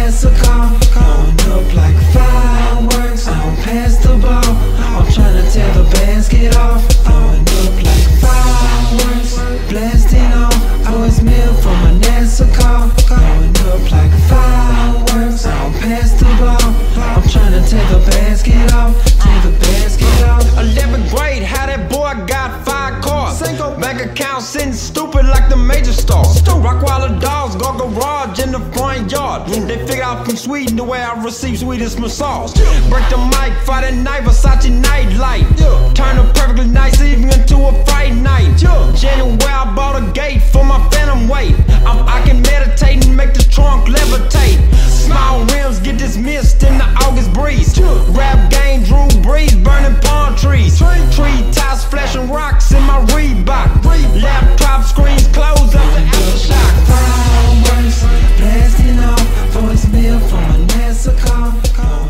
NASA car, going up like fireworks. I don't pass the ball, I'm trying to tear the basket off. Going up like fireworks, blasting off. Voice mail from a NASA car, going up like fireworks. I don't pass the ball, I'm trying to tear the basket off. Tear the basket off. 11th grade, how that boy got 5 cars. Bank account sitting stupid like the major stars. Rockwaller dogs, go garage in the front yard. They figured out from Sweden the way I receive sweetest massage. Break the mic, Friday night, Versace nightlight. Turn a perfectly nice evening into a fight night. January, I bought a gate for my phantom weight. I can meditate and make the trunk levitate. Small rims get dismissed in the August breeze. Rap game, Drew Brees, burning palm trees. Tree tops flashing rocks in my Reebok. Laptop screens closed up the aftershock. Fireworks, blasting off. Voicemail from a NASA car.